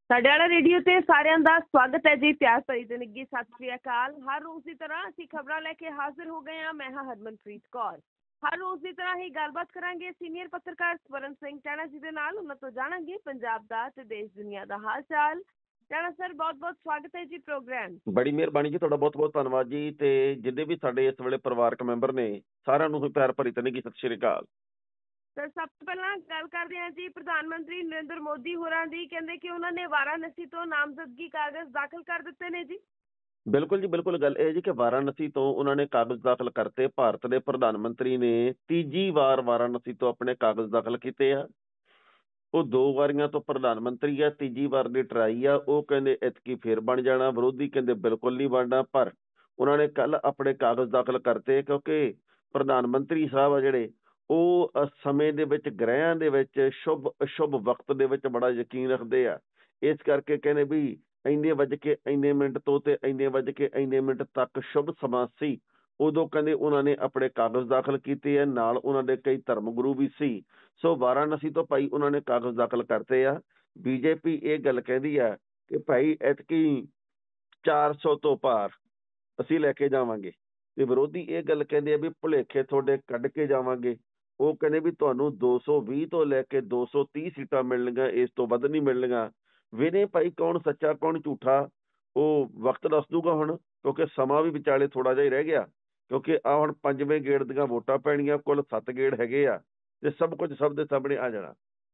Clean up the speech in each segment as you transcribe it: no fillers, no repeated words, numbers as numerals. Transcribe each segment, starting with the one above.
ਸਾਡੇ ਵਾਲਾ ਰੇਡੀਓ ਤੇ ਸਾਰਿਆਂ ਦਾ ਸਵਾਗਤ ਹੈ ਜੀ। ਪਿਆਰ ਭਰੀ ਜ਼ਿੰਦਗੀ, ਸਤਿ ਸ੍ਰੀ ਅਕਾਲ। ਹਰ ਰੋਜ਼ ਦੀ ਤਰ੍ਹਾਂ ਅਸੀਂ ਖਬਰਾਂ ਲੈ ਕੇ ਹਾਜ਼ਰ ਹੋ ਗਏ ਹਾਂ। ਮੈਂ ਹਾਂ ਹਰਮਨਪ੍ਰੀਤ ਕੌਰ। ਹਰ ਰੋਜ਼ ਦੀ ਤਰ੍ਹਾਂ ਹੀ ਗੱਲਬਾਤ ਕਰਾਂਗੇ ਸੀਨੀਅਰ ਪੱਤਰਕਾਰ ਸਵਰਨ ਸਿੰਘ ਟੈਣਾ ਜੀ ਦੇ ਨਾਲ। ਉਹਨਾਂ ਤੋਂ ਜਾਣਾਂਗੇ ਪੰਜਾਬ ਦਾ ਤੇ ਦੇਸ਼ ਦੁਨੀਆ ਦਾ ਹਾਲ ਚਾਲ। ਟੈਣਾ ਸਰ, ਬਹੁਤ ਬਹੁਤ ਸਵਾਗਤ ਹੈ ਜੀ ਪ੍ਰੋਗਰਾਮ। ਬੜੀ ਮਿਹਰਬਾਨੀ ਜੀ, ਤੁਹਾਡਾ ਬਹੁਤ ਬਹੁਤ ਧੰਨਵਾਦ ਜੀ। ਤੇ ਜਿੰਨੇ ਵੀ ਸਾਡੇ ਇਸ ਵੇਲੇ ਪਰਿਵਾਰਕ ਮੈਂਬਰ ਨੇ, ਸਾਰਿਆਂ ਨੂੰ ਪਿਆਰ ਭਰੀ ਜ਼ਿੰਦਗੀ, ਸਤਿ ਸ੍ਰੀ ਅਕਾਲ। ਸਰ, ਸਭ ਤੋਂ ਪਹਿਲਾਂ ਗੱਲ ਕਰਦੇ ਹਾਂ ਜੀ ਪ੍ਰਧਾਨ ਮੰਤਰੀ ਨਰਿੰਦਰ ਮੋਦੀ ਹੋਰਾਂ ਦੀ। ਕਹਿੰਦੇ ਕਿ ਉਹਨਾਂ ਨੇ ਵਾਰਾਣਸੀ ਤੋਂ ਨਾਮਜ਼ਦਗੀ ਕਾਗਜ਼ ਦਾਖਲ ਕਰ ਦਿੱਤੇ ਨੇ ਜੀ। ਬਿਲਕੁਲ ਜੀ, ਬਿਲਕੁਲ। ਗੱਲ ਇਹ ਜੀ ਕਿ ਵਾਰਾਣਸੀ ਤੋਂ ਉਹਨਾਂ ਨੇ ਕਾਗਜ਼ ਦਾਖਲ ਕਰਤੇ। ਭਾਰਤ ਦੇ ਪ੍ਰਧਾਨ ਮੰਤਰੀ ਨੇ ਤੀਜੀ ਵਾਰ ਵਾਰਾਣਸੀ ਤੋਂ ਆਪਣੇ ਕਾਗਜ਼ ਦਾਖਲ ਕੀਤੇ ਆ। ਉਹ 2 ਵਾਰੀਆਂ ਤੋਂ ਪ੍ਰਧਾਨ ਮੰਤਰੀ ਆ, ਤੀਜੀ ਵਾਰ ਦੀ ਟਰਾਈ ਆ। ਉਹ ਕਹਿੰਦੇ ਐਤਕੀ ਫੇਰ ਬਣ ਜਾਣਾ, ਵਿਰੋਧੀ ਕਹਿੰਦੇ ਬਿਲਕੁਲ ਨਹੀਂ ਬਣਨਾ। ਪਰ ਉਹਨਾਂ ਨੇ ਕੱਲ ਆਪਣੇ ਕਾਗਜ਼ ਦਾਖਲ ਕਰਤੇ, ਕਿਉਂਕਿ ਪ੍ਰਧਾਨ ਮੰਤਰੀ ਸਾਹਿਬ ਆ ਜਿਹੜੇ, ਉਹ ਸਮੇਂ ਦੇ ਵਿੱਚ, ਗ੍ਰਹਿਆਂ ਦੇ ਵਿੱਚ, ਸ਼ੁਭ ਅਸ਼ੁਭ ਵਕਤ ਦੇ ਵਿੱਚ ਬੜਾ ਯਕੀਨ ਰੱਖਦੇ ਆ। ਇਸ ਕਰਕੇ ਕਹਿੰਦੇ ਵੀ ਇੰਨੇ ਵੱਜ ਕੇ ਇੰਨੇ ਮਿੰਟ ਤੋਂ ਤੇ ਇੰਨੇ ਵੱਜ ਕੇ ਇੰਨੇ ਮਿੰਟ ਤੱਕ ਸ਼ੁਭ ਸਮਾਂ ਸੀ, ਉਦੋਂ ਕਹਿੰਦੇ ਉਹਨਾਂ ਨੇ ਆਪਣੇ ਕਾਗਜ਼ ਦਾਖਲ ਕੀਤੇ ਆ। ਨਾਲ ਉਹਨਾਂ ਦੇ ਕਈ ਧਰਮ ਗੁਰੂ ਵੀ ਸੀ। ਸੋ ਵਾਰਾਣਸੀ ਤੋਂ ਭਾਈ ਉਹਨਾਂ ਨੇ ਕਾਗਜ਼ ਦਾਖਲ ਕਰਤੇ ਆ। ਬੀਜੇਪੀ ਇਹ ਗੱਲ ਕਹਿੰਦੀ ਆ ਕਿ ਭਾਈ ਐਤਕੀ 400 ਤੋਂ ਪਾਰ ਅਸੀਂ ਲੈ ਕੇ ਜਾਵਾਂਗੇ, ਤੇ ਵਿਰੋਧੀ ਇਹ ਗੱਲ ਕਹਿੰਦੇ ਆ ਵੀ ਭੁਲੇਖੇ ਤੁਹਾਡੇ ਕੱਢ ਕੇ ਜਾਵਾਂਗੇ। ਉਹ ਕਹਿੰਦੇ ਵੀ ਤੁਹਾਨੂੰ 220 ਤੋਂ ਲੈ ਕੇ 230 ਸੀਟਾਂ ਮਿਲਣਗੀਆਂ, ਇਸ ਤੋਂ ਵੱਧ ਨਹੀਂ ਮਿਲਣਗੀਆਂ। ਵਿਨੇ ਭਾਈ ਕੌਣ ਸੱਚਾ ਕੌਣ ਝੂਠਾ, ਉਹ ਵਕਤ ਦੱਸ ਦੂਗਾ ਹੁਣ, ਕਿਉਂਕਿ ਸਮਾਂ ਵੀ ਵਿਚਾਲੇ ਥੋੜਾ ਜਿਹਾ ਹੀ ਰਹਿ ਗਿਆ। ਕਿਉਂਕਿ ਆ ਹੁਣ 5ਵੇਂ ਗੇੜ ਦੀਆਂ ਵੋਟਾਂ ਪੈਣੀਆਂ, ਕੁੱਲ 7 ਗੇੜ ਹੈਗੇ ਆ, ਤੇ ਸਭ ਕੁਝ ਸਭ ਦੇ ਸਾਹਮਣੇ ਆ ਜਾਣਾ।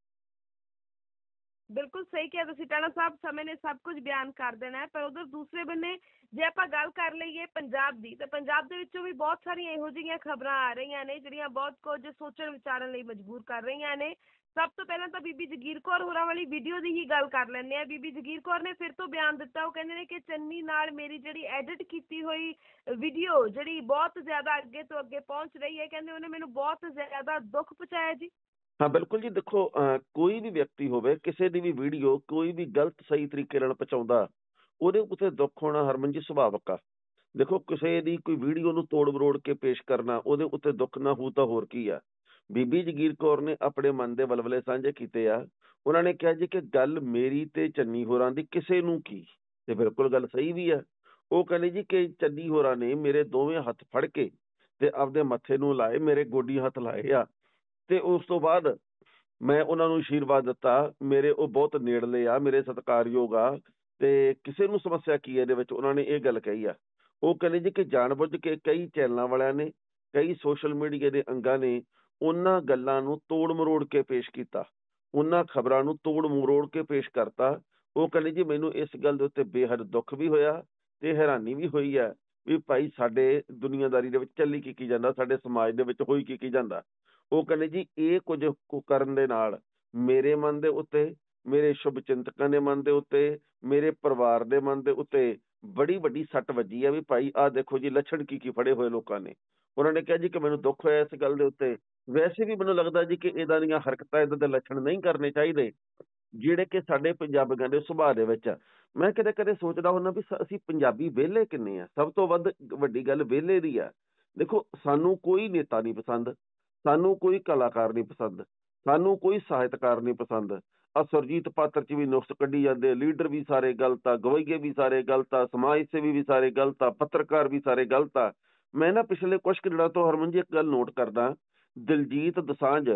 ਬਿਲਕੁਲ ਸਹੀ ਕਿਹਾ ਤੁਸੀਂ ਟੈਣਾ ਸਾਹਿਬ, ਸਮੇਂ ਨੇ ਸਭ ਕੁਝ ਬਿਆਨ ਕਰ ਦੇਣਾ ਹੈ। ਪਰ ਉਧਰ ਦੂਸਰੇ ਬੰਨੇ ਜੇ ਆਪਾਂ ਗੱਲ ਕਰ ਲਈਏ ਪੰਜਾਬ ਦੀ, ਤਾਂ ਪੰਜਾਬ ਦੇ ਵਿੱਚੋਂ ਵੀ ਬਹੁਤ ਸਾਰੀਆਂ ਇਹੋ ਜਿਹੀਆਂ ਖਬਰਾਂ ਆ ਰਹੀਆਂ ਨੇ ਜਿਹੜੀਆਂ ਬਹੁਤ ਕੁਝ ਸੋਚਣ ਵਿਚਾਰਨ ਲਈ ਮਜਬੂਰ ਕਰ ਰਹੀਆਂ ਨੇ। ਸਭ ਤੋਂ ਪਹਿਲਾਂ ਤਾਂ ਬੀਬੀ ਜਗੀਰ ਕੌਰ ਹੋਰਾਂ ਵਾਲੀ ਵੀਡੀਓ ਦੀ ਹੀ ਗੱਲ ਕਰ ਲੈਂਦੇ ਆ। ਬੀਬੀ ਜਗੀਰ ਕੌਰ ਨੇ ਫਿਰ ਤੋਂ ਬਿਆਨ ਦਿੱਤਾ। ਉਹ ਕਹਿੰਦੇ ਨੇ ਕਿ ਚੰਨੀ ਨਾਲ ਮੇਰੀ ਜਿਹੜੀ ਐਡਿਟ ਕੀਤੀ ਹੋਈ ਵੀਡੀਓ ਜਿਹੜੀ ਬਹੁਤ ਜ਼ਿਆਦਾ ਅੱਗੇ ਤੋਂ ਅੱਗੇ ਪਹੁੰਚ ਰਹੀ ਹੈ, ਕਹਿੰਦੇ ਉਹਨੇ ਮੈਨੂੰ ਬਹੁਤ ਜ਼ਿਆਦਾ ਦੁੱਖ ਪਹੁੰਚਾਇਆ ਜੀ। ਹਾਂ ਬਿਲਕੁਲ ਜੀ, ਦੇਖੋ ਕੋਈ ਵੀ ਵਿਅਕਤੀ ਹੋਵੇ, ਕਿਸੇ ਦੀ ਵੀ ਵੀਡੀਓ ਕੋਈ ਵੀ ਗਲਤ ਸਹੀ ਤਰੀਕੇ ਨਾਲ ਪਹੁੰਚਾਉਂਦਾ, ਉਹਦੇ ਉੱਤੇ ਦੁੱਖ ਹੋਣਾ ਹਰਮਨ ਜੀ ਸੁਭਾਵਕ ਆ। ਦੇਖੋ ਕਿਸੇ ਦੀ ਕੋਈ ਵੀਡੀਓ ਨੂੰ ਤੋੜ ਮਰੋੜ ਕੇ ਪੇਸ਼ ਕਰਨਾ, ਉਹਦੇ ਉੱਤੇ ਦੁੱਖ ਨਾ ਹੋਊ ਤਾਂ ਹੋਰ ਕੀ ਆ। ਬੀਬੀ ਜਗੀਰ ਕੌਰ ਨੇ ਆਪਣੇ ਮਨ ਦੇ ਵਲਵਲੇ ਸਾਂਝੇ ਕੀਤੇ ਆ। ਉਹਨਾਂ ਨੇ ਕਿਹਾ ਜੀ ਕਿ ਗੱਲ ਮੇਰੀ ਤੇ ਚੰਨੀ ਹੋਰਾਂ ਦੀ ਕਿਸੇ ਨੂੰ ਕੀ, ਤੇ ਬਿਲਕੁਲ ਗੱਲ ਸਹੀ ਵੀ ਆ। ਉਹ ਕਹਿੰਦੇ ਜੀ ਕਿ ਚੰਨੀ ਹੋਰਾਂ ਨੇ ਮੇਰੇ ਦੋਵੇਂ ਹੱਥ ਫੜ ਕੇ ਤੇ ਆਪਦੇ ਮੱਥੇ ਨੂੰ ਲਾਏ, ਮੇਰੇ ਗੋਡੀ ਹੱਥ ਲਾਏ ਆ, ਤੇ ਉਸ ਤੋਂ ਬਾਅਦ ਮੈਂ ਉਹਨਾਂ ਨੂੰ ਆਸ਼ੀਰਵਾਦ ਦਿੱਤਾ। ਮੇਰੇ ਉਹ ਬਹੁਤ ਨੇੜਲੇ ਆ, ਮੇਰੇ ਸਤਿਕਾਰਯੋਗ ਆ, ਤੇ ਕਿਸੇ ਨੂੰ ਸਮੱਸਿਆ ਕੀ ਹੈ ਇਹਦੇ ਵਿੱਚ, ਉਹਨਾਂ ਨੇ ਇਹ ਗੱਲ ਕਹੀ ਆ। ਉਹ ਕਹਿੰਦੇ ਜੀ ਕਿ ਜਾਣਬੁੱਝ ਕੇ ਕਈ ਚੈਨਲਾਂ ਵਾਲਿਆਂ ਨੇ, ਕਈ ਸੋਸ਼ਲ ਮੀਡੀਆ ਦੇ ਅੰਗਾਂ ਨੇ ਉਹਨਾਂ ਗੱਲਾਂ ਨੂੰ ਤੋੜ ਮਰੋੜ ਕੇ ਪੇਸ਼ ਕੀਤਾ, ਉਹਨਾਂ ਖਬਰਾਂ ਨੂੰ ਤੋੜ ਮਰੋੜ ਕੇ ਪੇਸ਼ ਕਰਤਾ। ਉਹ ਕਹਿੰਦੇ ਜੀ ਮੈਨੂੰ ਇਸ ਗੱਲ ਦੇ ਉੱਤੇ ਬੇਹੱਦ ਦੁੱਖ ਵੀ ਹੋਇਆ ਤੇ ਹੈਰਾਨੀ ਵੀ ਹੋਈ ਹੈ ਵੀ ਭਾਈ ਸਾਡੇ ਦੁਨੀਆਦਾਰੀ ਦੇ ਵਿੱਚ ਚੱਲੀ ਕੀ ਜਾਂਦਾ, ਸਾਡੇ ਸਮਾਜ ਦੇ ਵਿੱਚ ਹੋਈ ਕੀ ਜਾਂਦਾ। ਉਹ ਕਹਿੰਦੇ ਜੀ ਇਹ ਕੁਝ ਕਰਨ ਦੇ ਨਾਲ ਮੇਰੇ ਮਨ ਦੇ ਉੱਤੇ, ਮੇਰੇ ਸ਼ੁਭ ਚਿੰਤਕਾਂ ਦੇ ਮਨ ਦੇ ਉੱਤੇ, ਮੇਰੇ ਪਰਿਵਾਰ ਦੇ ਮਨ ਦੇ ਉੱਤੇ ਬੜੀ ਵੱਡੀ ਸੱਟ ਵੱਜੀ ਆ ਵੀ ਭਾਈ ਆਹ ਦੇਖੋ ਜੀ ਲੱਛਣ ਕੀ ਫੜੇ ਹੋਏ ਲੋਕਾਂ ਨੇ। ਉਹਨਾਂ ਨੇ ਕਿਹਾ ਜੀ ਕਿ ਮੈਨੂੰ ਦੁੱਖ ਹੋਇਆ ਇਸ ਗੱਲ ਦੇ ਉੱਤੇ। ਵੈਸੇ ਵੀ ਮੈਨੂੰ ਲੱਗਦਾ ਜੀ ਕਿ ਇੱਦਾਂ ਦੀਆਂ ਹਰਕਤਾਂ, ਇੱਦਾਂ ਦੇ ਲੱਛਣ ਨਹੀਂ ਕਰਨੇ ਚਾਹੀਦੇ ਜਿਹੜੇ ਕਿ ਸਾਡੇ ਪੰਜਾਬੀਆਂ ਦੇ ਸੁਭਾਅ ਦੇ ਵਿੱਚ ਆ। ਮੈਂ ਕਦੇ ਕਦੇ ਸੋਚਦਾ ਹੁੰਦਾ ਵੀ ਅਸੀਂ ਪੰਜਾਬੀ ਵਿਹਲੇ ਕਿੰਨੇ ਆ। ਸਭ ਤੋਂ ਵੱਡੀ ਗੱਲ ਵਿਹਲੇ ਦੀ ਆ। ਦੇਖੋ ਸਾਨੂੰ ਕੋਈ ਨੇਤਾ ਨਹੀਂ ਪਸੰਦ, ਸਾਨੂੰ ਕੋਈ ਕਲਾਕਾਰ ਨਹੀਂ ਪਸੰਦ, ਸਾਨੂੰ ਕੋਈ ਸਾਹਿਤਕਾਰ ਨਹੀਂ ਪਸੰਦ। ਆ ਸੁਰਜੀਤ ਪਾਤਰ 'ਚ ਵੀ ਨੁਕਸ ਕੱਢੀ ਜਾਂਦੇ, ਲੀਡਰ ਵੀ ਸਾਰੇ ਗਲਤ ਆ, ਗਵਈਏ ਵੀ ਸਾਰੇ ਗਲਤ ਆ, ਸਮਾਜ ਸੇਵੀ ਵੀ ਸਾਰੇ ਗਲਤ ਆ, ਪੱਤਰਕਾਰ ਵੀ ਸਾਰੇ ਗਲਤ ਆ। ਮੈਂ ਨਾ ਪਿਛਲੇ ਕੁਛ ਕੁ ਦਿਨਾਂ ਤੋਂ ਹਰਮਨ ਜੀ ਇੱਕ ਗੱਲ ਨੋਟ ਕਰਦਾ, ਦਿਲਜੀਤ ਦੋਸਾਂਝ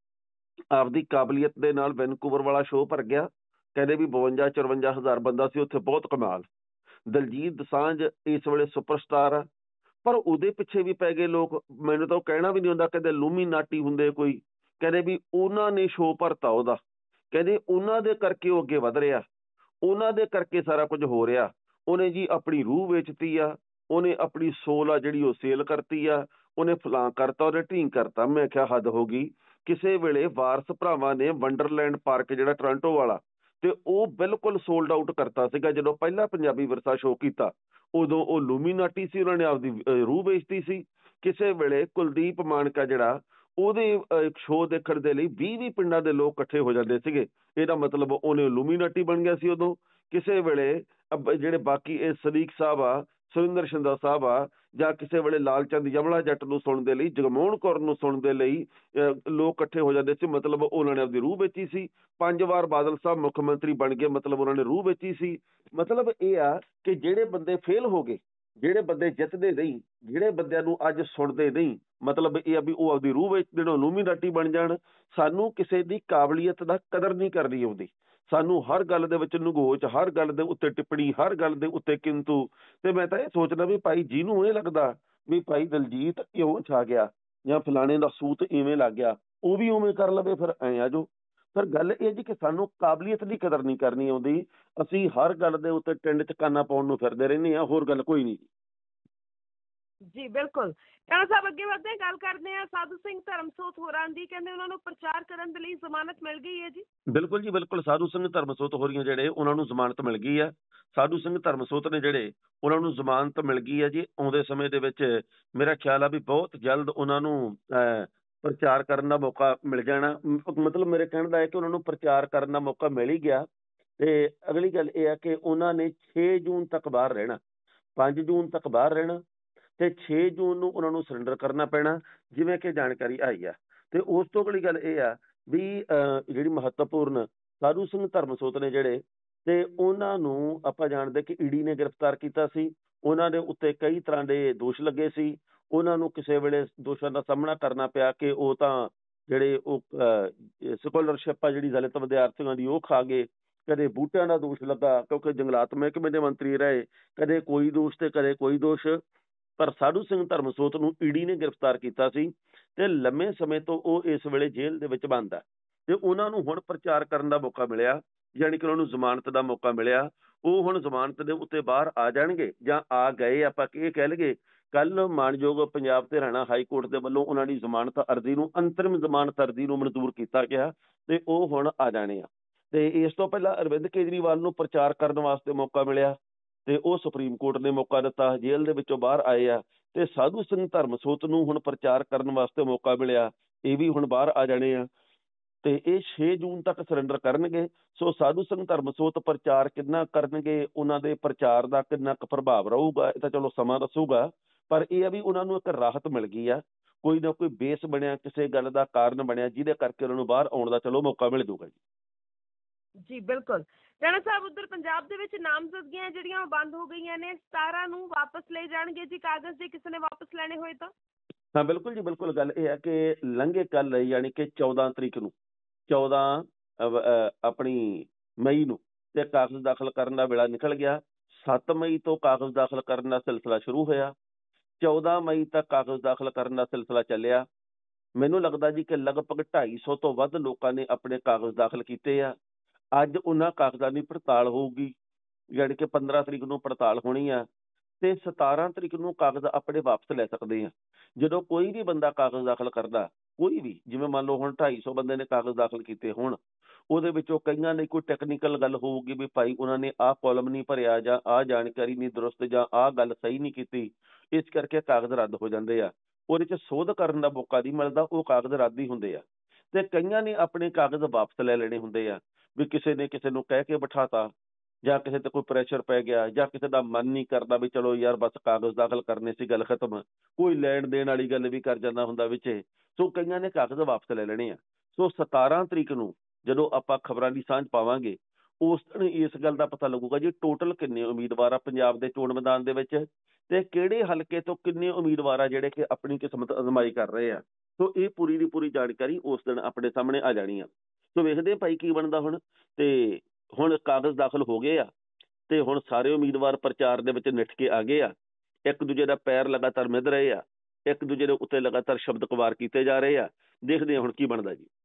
ਆਪਦੀ ਕਾਬਲੀਅਤ ਦੇ ਨਾਲ ਵੈਨਕੂਵਰ ਵਾਲਾ ਸ਼ੋਅ ਭਰ ਗਿਆ। ਕਹਿੰਦੇ ਵੀ 52-54 ਹਜ਼ਾਰ ਬੰਦਾ ਸੀ ਉੱਥੇ, ਬਹੁਤ ਕਮਾਲ। ਦਿਲਜੀਤ ਦੋਸਾਂਝ ਇਸ ਵੇਲੇ ਸੁਪਰਸਟਾਰ ਆ, ਪਰ ਉਹਦੇ ਪਿੱਛੇ ਵੀ ਪੈ ਗਏ ਲੋਕ। ਮੈਨੂੰ ਤਾਂ ਉਹ ਕਹਿਣਾ ਵੀ ਨਹੀਂ ਹੁੰਦਾ, ਕਹਿੰਦੇ ਲੂਮੀਨਾਟੀ ਹੁੰਦੇ ਕੋਈ, ਕਹਿੰਦੇ ਵੀ ਉਹਨਾਂ ਨੇ ਸ਼ੋਅ ਭਰਤਾ ਉਹਦਾ, ਕਹਿੰਦੇ ਉਹਨਾਂ ਦੇ ਕਰਕੇ ਉਹ ਅੱਗੇ ਵਧ ਰਿਹਾ, ਉਹਨਾਂ ਦੇ ਕਰਕੇ ਸਾਰਾ ਕੁਝ ਹੋ ਰਿਹਾ। ਉਹਨੇ ਜੀ ਆਪਣੀ ਰੂਹ ਵੇਚਤੀ ਆ, ਉਹਨੇ ਆਪਣੀ ਸੋਲ ਆ ਜਿਹੜੀ ਉਹ ਸੇਲ ਕਰਤੀ ਆ, ਉਹਨੇ ਫਲਾਂ ਕਰਤਾ, ਉਹਨੇ ਢੀਂਗ ਕਰਤਾ। ਮੈਂ ਕਿਹਾ ਹੱਦ ਹੋ ਗਈ। ਕਿਸੇ ਵੇਲੇ ਵਾਰਸ ਭਰਾਵਾਂ ਨੇ ਵੰਡਰਲੈਂਡ ਪਾਰਕ ਜਿਹੜਾ ਟੋਰਾਂਟੋ ਵਾਲਾ, ਤੇ ਉਹ ਬਿਲਕੁਲ ਸੋਲਡ ਆਊਟ ਕਰਤਾ ਸੀਗਾ ਜਦੋਂ ਪਹਿਲਾਂ ਪੰਜਾਬੀ ਵਿਰਸਾ ਸ਼ੋਅ ਕੀਤਾ। ਉਦੋਂ ਉਹ ਲੂਮੀਨਾਟੀ ਸੀ, ਉਹਨਾਂ ਨੇ ਆਪਦੀ ਰੂਹ ਵੇਚਤੀ ਸੀ। ਕਿਸੇ ਵੇਲੇ ਕੁਲਦੀਪ ਮਾਨਕਾ ਜਿਹੜਾ, ਉਹਦੇ ਸ਼ੋਅ ਦੇਖਣ ਦੇ ਲਈ 20 ਪਿੰਡਾਂ ਦੇ ਲੋਕ ਇਕੱਠੇ ਹੋ ਜਾਂਦੇ ਸੀਗੇ। ਇਹਦਾ ਮਤਲਬ ਉਹਨੇ ਲੂਮੀਨਾਟੀ ਬਣ ਗਿਆ ਸੀ ਉਦੋਂ। ਕਿਸੇ ਵੇਲੇ ਜਿਹੜੇ ਬਾਕੀ ਇਹ ਸਦੀਕ ਸਾਹਿਬ ਆ, ਸੁਰਿੰਦਰ ਸ਼ਿੰਦਾ ਸਾਹਿਬ ਆ, ਜਾਂ ਕਿਸੇ ਵੇਲੇ ਲਾਲ ਚੰਦ ਯਮਲਾ ਜੱਟ ਨੂੰ ਸੁਣਨ ਦੇ ਲਈ, ਜਗਮੋਹਨ ਕੌਰ ਨੂੰ ਸੁਣਨ ਦੇ ਲਈ ਲੋਕ ਇਕੱਠੇ ਹੋ ਜਾਂਦੇ ਸੀ। ਮਤਲਬ ਉਹਨਾਂ ਨੇ ਆਪਦੀ ਰੂਹ ਵੇਚੀ ਸੀ। 5 ਵਾਰ ਬਾਦਲ ਸਾਹਿਬ ਮੁੱਖ ਮੰਤਰੀ ਬਣ ਗਏ, ਮਤਲਬ ਉਹਨਾਂ ਨੇ ਰੂਹ ਵੇਚੀ ਸੀ। ਮਤਲਬ ਇਹ ਆ ਕਿ ਜਿਹੜੇ ਬੰਦੇ ਫੇਲ ਹੋ ਗਏ, ਜਿਹੜੇ ਬੰਦੇ ਜਿੱਤਦੇ ਨਹੀਂ, ਜਿਹੜੇ ਬੰਦਿਆਂ ਨੂੰ ਅੱਜ ਸੁਣਦੇ ਨਹੀਂ, ਮਤਲਬ ਇਹ ਆ ਵੀ ਉਹ ਆਪਦੀ ਰੂਹ ਵੇਚ ਦੇਣ, ਇਲੂਮੀਨਾਟੀ ਬਣ ਜਾਣ। ਸਾਨੂੰ ਕਿਸੇ ਦੀ ਕਾਬਲੀਅਤ ਦਾ ਕਦਰ ਨਹੀਂ ਕਰਨੀ ਆਉਂਦੀ। ਸਾਨੂੰ ਹਰ ਗੱਲ ਦੇ ਵਿੱਚ ਨਿਗੋਚ, ਹਰ ਗੱਲ ਦੇ ਉੱਤੇ ਟਿੱਪਣੀ, ਹਰ ਗੱਲ ਦੇ ਉੱਤੇ ਕਿੰਤੂ। ਤੇ ਮੈਂ ਤਾਂ ਇਹ ਸੋਚਦਾ ਵੀ ਭਾਈ ਜਿਹਨੂੰ ਇਹ ਲੱਗਦਾ ਵੀ ਭਾਈ ਦਲਜੀਤ ਇਉਂ ਛਾ ਗਿਆ ਜਾਂ ਫਲਾਣੇ ਦਾ ਸੂਤ ਇਵੇਂ ਲੱਗ ਗਿਆ, ਉਹ ਵੀ ਉਵੇਂ ਕਰ ਲਵੇ। ਫਿਰ ਐਂ ਆ ਜੋ ਫਿਰ ਗੱਲ ਇਹ ਜੀ ਕਿ ਸਾਨੂੰ ਕਾਬਲੀਅਤ ਦੀ ਕਦਰ ਨਹੀਂ ਕਰਨੀ ਆਉਂਦੀ। ਅਸੀਂ ਹਰ ਗੱਲ ਦੇ ਉੱਤੇ ਟਿੰਡ ਚ ਕਾਨਾ ਪਾਉਣ ਨੂੰ ਫਿਰਦੇ ਰਹਿੰਦੇ ਹਾਂ, ਹੋਰ ਗੱਲ ਕੋਈ ਨਹੀਂ। ਜੀ ਬਿਲਕੁਲ। ਟਾਣਾ ਸਾਹਿਬ ਅੱਗੇ ਵਧਦੇ ਹਾਂ, ਗੱਲ ਕਰਦੇ ਹਾਂ ਸਾਧੂ ਸਿੰਘ ਧਰਮਸੋਤ ਹੋਰਾਂ ਦੀ। ਕਹਿੰਦੇ ਉਹਨਾਂ ਨੂੰ ਪ੍ਰਚਾਰ ਕਰਨ ਦੇ ਲਈ ਜ਼ਮਾਨਤ ਮਿਲ ਗਈ ਹੈ ਜੀ। ਬਿਲਕੁਲ ਜੀ ਬਿਲਕੁਲ। ਸਾਧੂ ਸਿੰਘ ਧਰਮਸੋਤ ਹੋਰੀਆਂ ਜਿਹੜੇ ਉਹਨਾਂ ਨੂੰ ਜ਼ਮਾਨਤ ਮਿਲ ਗਈ ਆ। ਸਾਧੂ ਸਿੰਘ ਧਰਮਸੋਤ ਨੇ ਜਿਹੜੇ ਉਹਨਾਂ ਨੂੰ ਜ਼ਮਾਨਤ ਮਿਲ ਗਈ ਹੈ ਜੀ। ਆਉਂਦੇ ਸਮੇਂ ਦੇ ਵਿੱਚ ਮੇਰਾ ਖਿਆਲ ਆ ਵੀ ਬਹੁਤ ਜਲਦ ਉਹਨਾਂ ਨੂੰ ਪ੍ਰਚਾਰ ਕਰਨ ਦਾ ਮੌਕਾ ਮਿਲ ਜਾਣਾ। ਮਤਲਬ ਮੇਰੇ ਕਹਿਣ ਦਾ ਹੈ ਕਿ ਉਹਨਾਂ ਨੂੰ ਪ੍ਰਚਾਰ ਕਰਨ ਦਾ ਮੌਕਾ ਮਿਲ ਹੀ ਗਿਆ। ਤੇ ਅਗਲੀ ਗੱਲ ਇਹ ਆ ਕਿ ਉਹਨਾਂ ਨੇ 6 ਜੂਨ ਤੱਕ ਬਾਹਰ ਰਹਿਣਾ, 5 ਜੂਨ ਤੱਕ ਬਾਹਰ ਰਹਿਣਾ ਤੇ 6 ਜੂਨ ਨੂੰ ਉਹਨਾਂ ਨੂੰ ਸਰੈਂਡਰ ਕਰਨਾ ਪੈਣਾ, ਜਿਵੇਂ ਕਿ ਜਾਣਕਾਰੀ ਆਈ ਆ। ਤੇ ਉਸ ਤੋਂ ਅਗਲੀ ਗੱਲ ਇਹ ਆ ਵੀ ਜਿਹੜੀ ਮਹੱਤਵਪੂਰਨ ਸਾਧੂ ਸਿੰਘ ਧਰਮਸੋਤ ਨੇ ਜਿਹੜੇ, ਤੇ ਉਹਨਾਂ ਨੂੰ ਆਪਾਂ ਜਾਣਦੇ ਕਿ ਈਡੀ ਨੇ ਗ੍ਰਿਫਤਾਰ ਕੀਤਾ ਸੀ। ਉਹਨਾਂ ਦੇ ਉੱਤੇ ਕਈ ਤਰ੍ਹਾਂ ਦੇ ਦੋਸ਼ ਲੱਗੇ ਸੀ। ਉਹਨਾਂ ਨੂੰ ਕਿਸੇ ਵੇਲੇ ਦੋਸ਼ਾਂ ਦਾ ਸਾਹਮਣਾ ਕਰਨਾ ਪਿਆ ਕਿ ਉਹ ਤਾਂ ਜਿਹੜੇ ਉਹ ਸਕਾਲਰਸ਼ਿਪ ਆ ਜਿਹੜੀ ਦਲਿਤ ਵਿਦਿਆਰਥੀਆਂ ਦੀ ਉਹ ਖਾ ਗਏ। ਕਦੇ ਬੂਟਿਆਂ ਦਾ ਦੋਸ਼ ਲੱਗਾ ਕਿਉਂਕਿ ਜੰਗਲਾਤ ਮਹਿਕਮੇ ਦੇ ਮੰਤਰੀ ਰਹੇ, ਕਦੇ ਕੋਈ ਦੋਸ਼ ਤੇ ਕਦੇ ਕੋਈ ਦੋਸ਼। ਪਰ ਸਾਧੂ ਸਿੰਘ ਧਰਮਸੋਤ ਨੂੰ ਈਡੀ ਨੇ ਗ੍ਰਿਫਤਾਰ ਕੀਤਾ ਸੀ ਤੇ ਲੰਮੇ ਸਮੇਂ ਤੋਂ ਉਹ ਇਸ ਵੇਲੇ ਜੇਲ੍ਹ ਦੇ ਵਿੱਚ ਬੰਦ ਆ। ਤੇ ਉਹਨਾਂ ਨੂੰ ਹੁਣ ਪ੍ਰਚਾਰ ਕਰਨ ਦਾ ਮੌਕਾ ਮਿਲਿਆ, ਯਾਨੀ ਕਿ ਉਹਨਾਂ ਨੂੰ ਜ਼ਮਾਨਤ ਦਾ ਮੌਕਾ ਮਿਲਿਆ। ਉਹ ਹੁਣ ਜ਼ਮਾਨਤ ਦੇ ਉੱਤੇ ਬਾਹਰ ਆ ਜਾਣਗੇ ਜਾਂ ਆ ਗਏ, ਆਪਾਂ ਇਹ ਕਹਿ ਲਈਏ। ਕੱਲ ਮਾਣਯੋਗ ਪੰਜਾਬ ਤੇ ਹਰਿਆਣਾ ਹਾਈ ਕੋਰਟ ਦੇ ਵੱਲੋਂ ਉਹਨਾਂ ਦੀ ਜ਼ਮਾਨਤ ਅਰਜ਼ੀ ਨੂੰ, ਅੰਤਰਿਮ ਜ਼ਮਾਨਤ ਅਰਜ਼ੀ ਨੂੰ ਮਨਜ਼ੂਰ ਕੀਤਾ ਗਿਆ ਤੇ ਉਹ ਹੁਣ ਆ ਜਾਣੇ ਆ। ਤੇ ਇਸ ਤੋਂ ਪਹਿਲਾਂ ਅਰਵਿੰਦ ਕੇਜਰੀਵਾਲ ਨੂੰ ਪ੍ਰਚਾਰ ਕਰਨ ਵਾਸਤੇ ਮੌਕਾ ਮਿਲਿਆ ਤੇ ਉਹ ਸੁਪਰੀਮ ਕੋਰਟ ਨੇ ਮੌਕਾ ਦਿੱਤਾ, ਜੇਲ੍ਹ ਦੇ ਵਿੱਚੋਂ ਬਾਹਰ ਆਏ ਆ। ਤੇ ਸਾਧੂ ਸਿੰਘ ਧਰਮਸੋਤ ਨੂੰ ਹੁਣ ਪ੍ਰਚਾਰ ਕਰਨ ਵਾਸਤੇ ਮੌਕਾ ਮਿਲਿਆ, ਇਹ ਵੀ ਹੁਣ ਬਾਹਰ ਆ ਜਾਣੇ ਆ। ਤੇ ਇਹ 6 ਜੂਨ ਤੱਕ ਸਰੈਂਡਰ ਕਰਨਗੇ। ਸੋ ਸਾਧੂ ਸਿੰਘ ਧਰਮਸੋਤ ਪ੍ਰਚਾਰ ਕਿੰਨਾ ਕਰਨਗੇ, ਉਹਨਾਂ ਦੇ ਪ੍ਰਚਾਰ ਦਾ ਕਿੰਨਾ ਕੁ ਪ੍ਰਭਾਵ ਰਹੂਗਾ, ਇਹ ਤਾਂ ਚਲੋ ਸਮਾਂ ਦੱਸੂਗਾ। ਪਰ ਇਹ ਆ ਵੀ ਉਹਨਾਂ ਨੂੰ ਇੱਕ ਰਾਹਤ ਮਿਲ ਗਈ ਆ, ਕੋਈ ਨਾ ਕੋਈ ਬੇਸ ਬਣਿਆ, ਕਿਸੇ ਗੱਲ ਦਾ ਕਾਰਨ ਬਣਿਆ ਜਿਹਦੇ ਕਰਕੇ ਉਹਨਾਂ ਨੂੰ ਬਾਹਰ ਆਉਣ ਦਾ ਚਲੋ ਮੌਕਾ ਮਿਲ ਜੂਗਾ ਜੀ। ਜੀ ਬਿਲਕੁਲ। ਰਾਣਾ ਸਾਹਿਬ, ਉੱਧਰ ਪੰਜਾਬ ਦੇ ਵਿੱਚ ਨਾਮਜ਼ਦਗੀਆਂ ਜਿਹੜੀਆਂ ਉਹ ਬੰਦ ਹੋ ਗਈਆਂ ਨੇ, 17 ਨੂੰ ਵਾਪਸ ਲਏ ਜਾਣਗੇ ਜੀ ਕਾਗਜ਼, ਜੇ ਕਿਸੇ ਨੇ ਵਾਪਸ ਲੈਣੇ ਹੋਏ ਤਾਂ। ਹਾਂ ਬਿਲਕੁਲ ਜੀ ਬਿਲਕੁਲ। ਗੱਲ ਇਹ ਹੈ ਕਿ ਲੰਘੇ ਕੱਲ ਯਾਨੀ ਕਿ 14 ਤਰੀਕ ਨੂੰ, 14 ਆਪਣੀ ਮਈ ਨੂੰ ਤੇ ਕਾਗਜ਼ ਦਾਖਲ ਕਰਨ ਦਾ ਵੇਲਾ ਨਿਕਲ ਗਿਆ। 7 ਮਈ ਤੋਂ ਕਾਗਜ਼ ਦਾਖਲ ਕਰਨ ਦਾ ਸਿਲਸਿਲਾ ਸ਼ੁਰੂ ਹੋਇਆ, 14 ਮਈ ਤੱਕ ਕਾਗਜ਼ ਦਾਖਲ ਕਰਨ ਦਾ ਸਿਲਸਿਲਾ ਚੱਲਿਆ। ਮੈਨੂੰ ਲੱਗਦਾ ਜੀ ਕਿ ਲਗਭਗ 250 ਤੋਂ ਵੱਧ ਲੋਕਾਂ ਨੇ ਆਪਣੇ ਕਾਗਜ਼ ਦਾਖਲ ਕੀਤੇ ਆ। ਅੱਜ ਉਹਨਾਂ ਕਾਗਜ਼ਾਂ ਦੀ ਪੜਤਾਲ ਹੋਊਗੀ, ਯਾਨੀ ਕਿ 15 ਤਰੀਕ ਨੂੰ ਪੜਤਾਲ ਹੋਣੀ ਆ ਤੇ 17 ਤਰੀਕ ਨੂੰ ਕਾਗਜ਼ ਆਪਣੇ ਵਾਪਸ ਲੈ ਸਕਦੇ ਆ। ਜਦੋਂ ਕੋਈ ਵੀ ਬੰਦਾ ਕਾਗਜ਼ ਦਾਖਲ ਕਰਦਾ, ਕੋਈ ਵੀ, ਜਿਵੇਂ ਮੰਨ ਲਓ ਹੁਣ 250 ਬੰਦੇ ਨੇ ਕਾਗਜ਼ ਦਾਖਲ ਕੀਤੇ ਹੋਣ, ਉਹਦੇ ਵਿੱਚੋਂ ਕਈਆਂ ਨੇ ਕੋਈ ਟੈਕਨੀਕਲ ਗੱਲ ਹੋਊਗੀ ਵੀ ਭਾਈ ਉਹਨਾਂ ਨੇ ਆਹ ਕਾਲਮ ਨਹੀਂ ਭਰਿਆ ਜਾਂ ਆਹ ਜਾਣਕਾਰੀ ਨਹੀਂ ਦਰੁਸਤ ਜਾਂ ਆਹ ਗੱਲ ਸਹੀ ਨਹੀਂ ਕੀਤੀ, ਇਸ ਕਰਕੇ ਕਾਗਜ਼ ਰੱਦ ਹੋ ਜਾਂਦੇ ਆ। ਉਹਦੇ 'ਚ ਸੋਧ ਕਰਨ ਦਾ ਮੌਕਾ ਨਹੀਂ ਮਿਲਦਾ, ਉਹ ਕਾਗਜ਼ ਰੱਦ ਹੀ ਹੁੰਦੇ ਆ। ਤੇ ਕਈਆਂ ਨੇ ਆਪਣੇ ਕਾਗਜ਼ ਵਾਪਸ ਲੈ ਲੈਣੇ ਹੁੰਦੇ ਆ, ਵੀ ਕਿਸੇ ਨੇ ਕਿਸੇ ਨੂੰ ਕਹਿ ਕੇ ਬਿਠਾਤਾ ਜਾਂ ਕਿਸੇ ਤੇ ਕੋਈ ਪ੍ਰੈਸ਼ਰ ਪੈ ਗਿਆ ਜਾਂ ਕਿਸੇ ਦਾ ਮਨ ਨਹੀਂ ਕਰਦਾ ਵੀ ਚਲੋ ਯਾਰ ਬਸ ਕਾਗਜ਼ ਦਾਖਲ ਕਰਨੇ ਸੀ, ਗੱਲ ਖਤਮ। ਕੋਈ ਲੈਣ ਦੇਣ ਵਾਲੀ ਗੱਲ ਵੀ ਕਰ ਜਾਂਦਾ ਹੁੰਦਾ ਵਿੱਚ। ਸੋ ਕਈਆਂ ਨੇ ਕਾਗਜ਼ ਵਾਪਸ ਲੈ ਲੈਣੇ ਆ। ਸੋ 17 ਤਰੀਕ ਨੂੰ ਜਦੋਂ ਆਪਾਂ ਖਬਰਾਂ ਦੀ ਸਾਂਝ ਪਾਵਾਂਗੇ, ਉਸ ਦਿਨ ਇਸ ਗੱਲ ਦਾ ਪਤਾ ਲੱਗੂਗਾ ਜੀ ਟੋਟਲ ਕਿੰਨੇ ਉਮੀਦਵਾਰ ਆ ਪੰਜਾਬ ਦੇ ਚੋਣ ਮੈਦਾਨ ਦੇ ਵਿੱਚ ਤੇ ਕਿਹੜੇ ਹਲਕੇ ਤੋਂ ਕਿੰਨੇ ਉਮੀਦਵਾਰ ਆ ਜਿਹੜੇ ਕਿ ਆਪਣੀ ਕਿਸਮਤ ਅਜ਼ਮਾਈ ਕਰ ਰਹੇ ਆ। ਸੋ ਇਹ ਪੂਰੀ ਦੀ ਪੂਰੀ ਜਾਣਕਾਰੀ ਉਸ ਦਿਨ ਆਪਣੇ ਸਾਹਮਣੇ ਆ ਜਾਣੀ ਆ। ਸੋ ਵੇਖਦੇ ਭਾਈ ਕੀ ਬਣਦਾ ਹੁਣ। ਤੇ ਹੁਣ ਕਾਗਜ਼ ਦਾਖਲ ਹੋ ਗਏ ਆ ਤੇ ਹੁਣ ਸਾਰੇ ਉਮੀਦਵਾਰ ਪ੍ਰਚਾਰ ਦੇ ਵਿੱਚ ਨਿੱਠ ਕੇ ਆ ਗਏ ਆ। ਇੱਕ ਦੂਜੇ ਦਾ ਪੈਰ ਲਗਾਤਾਰ ਮਿਧ ਰਹੇ ਆ, ਇੱਕ ਦੂਜੇ ਦੇ ਉੱਤੇ ਲਗਾਤਾਰ ਸ਼ਬਦ ਵਾਰ ਕੀਤੇ ਜਾ ਰਹੇ ਆ। ਦੇਖਦੇ ਆ ਹੁਣ ਕੀ ਬਣਦਾ ਜੀ।